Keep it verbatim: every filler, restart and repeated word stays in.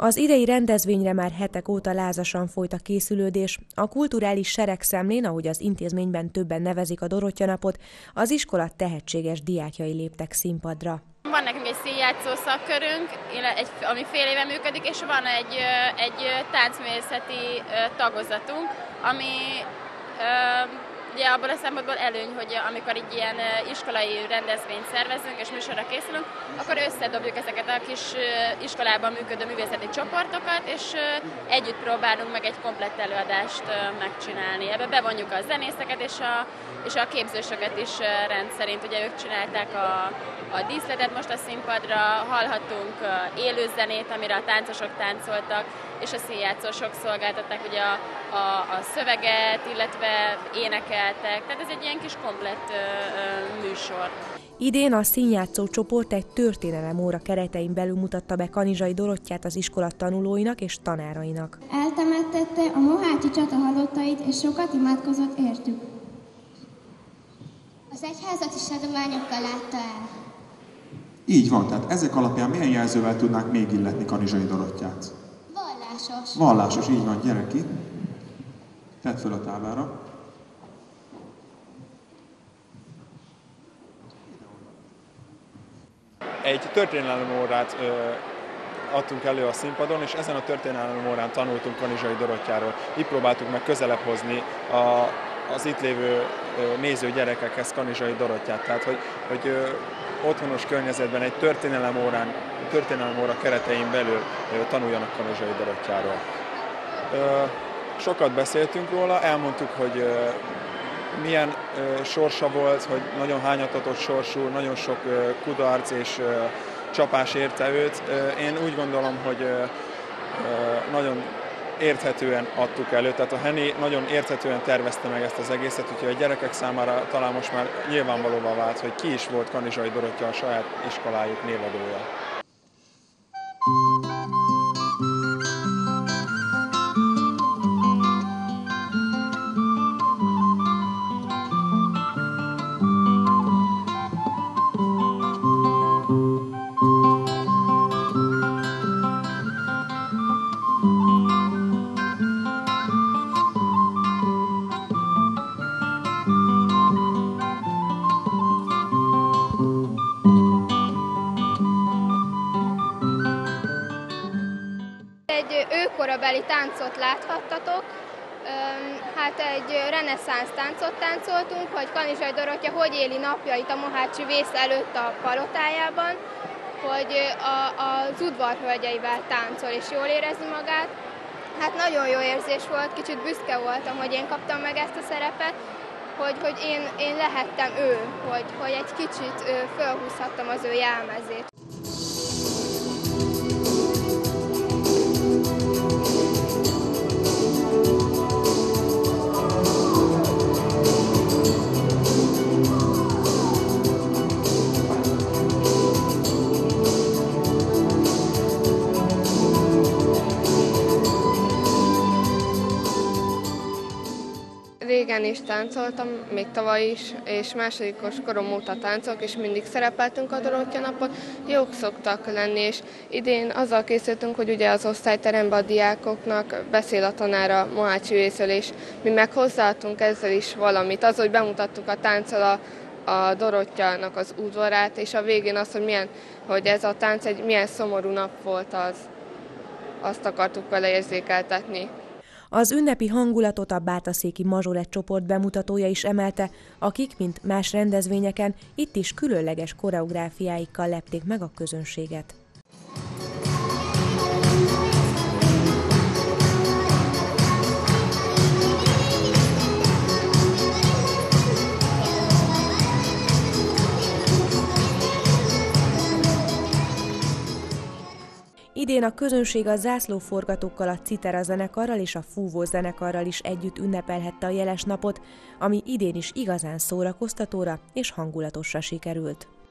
Az idei rendezvényre már hetek óta lázasan folyt a készülődés. A kulturális seregszemlén, ahogy az intézményben többen nevezik a Dorottya-napot, az iskola tehetséges diákjai léptek színpadra. Van nekünk egy színjátszó szakkörünk, ami fél éve működik, és van egy, egy táncművészeti tagozatunk, ami ugye abból a szempontból előny, hogy amikor így ilyen iskolai rendezvényt szervezünk és műsorra készülünk, akkor összedobjuk ezeket a kis iskolában működő művészeti csoportokat, és együtt próbálunk meg egy komplett előadást megcsinálni. Ebbe bevonjuk a zenészeket és a, és a képzősöket is rendszerint. Ugye ők csinálták a, a díszletet most a színpadra, hallhattunk élő zenét, amire a táncosok táncoltak, és a színjátszósok szolgáltatták ugye a, a, a szöveget, illetve énekeltek. Tehát ez egy ilyen kis komplett ö, ö, műsor. Idén a színjátszó csoport egy történelemóra keretein belül mutatta be Kanizsai Dorottyát az iskola tanulóinak és tanárainak. Eltemettette a mohácsi csata halottait, és sokat imádkozott értük. Az egyházat is adományokkal látta el. Így van, tehát ezek alapján milyen jelzővel tudnánk még illetni Kanizsai Dorottyát? Vallásos. Vallásos, így van, gyere ki. Tedd föl a táblára. Egy történelemórát ö, adtunk elő a színpadon, és ezen a történelemórán tanultunk Kanizsai Dorottyáról. Így próbáltuk meg közelebb hozni a, az itt lévő ö, néző gyerekekhez Kanizsai Dorottyát. Tehát, hogy, hogy ö, otthonos környezetben egy történelemórán, történelemóra keretein belül ö, tanuljanak Kanizsai Dorottyáról. Ö, sokat beszéltünk róla, elmondtuk, hogy ö, milyen ö, sorsa volt, hogy nagyon hányatatott sorsú, nagyon sok ö, kudarc és ö, csapás érte őt. Ö, én úgy gondolom, hogy ö, ö, nagyon érthetően adtuk elő, tehát a Henny nagyon érthetően tervezte meg ezt az egészet, úgyhogy a gyerekek számára talán most már nyilvánvalóvá vált, hogy ki is volt Kanizsai Dorottya, a saját iskolájuk névadója. Egy őkorabeli táncot láthattatok, hát egy reneszánsz táncot táncoltunk, hogy Kanizsai Dorottya hogy éli napjait a mohácsi vész előtt a palotájában, hogy a, az udvarhölgyeivel táncol és jól érezni magát. Hát nagyon jó érzés volt, kicsit büszke voltam, hogy én kaptam meg ezt a szerepet, hogy, hogy én, én lehettem ő, hogy, hogy egy kicsit fölhúzhattam az ő jelmezét. Régen is táncoltam, még tavaly is, és másodikos korom óta táncolok, és mindig szerepeltünk a Dorottya-napon. Jók szoktak lenni, és idén azzal készültünk, hogy ugye az osztályteremben a diákoknak beszél a tanára mohácsi vészről, és mi meg hozzáadtunk ezzel is valamit. Az, hogy bemutattuk a tánccal a, a Dorottyanak az udvarát, és a végén az, hogy, milyen, hogy ez a tánc egy milyen szomorú nap volt, az, azt akartuk vele érzékeltetni. Az ünnepi hangulatot a bátaszéki mazsolett csoport bemutatója is emelte, akik, mint más rendezvényeken, itt is különleges koreográfiáikkal lepték meg a közönséget. Idén a közönség a zászlóforgatókkal, a Citera zenekarral és a Fúvó zenekarral is együtt ünnepelhette a jeles napot, ami idén is igazán szórakoztatóra és hangulatosra sikerült.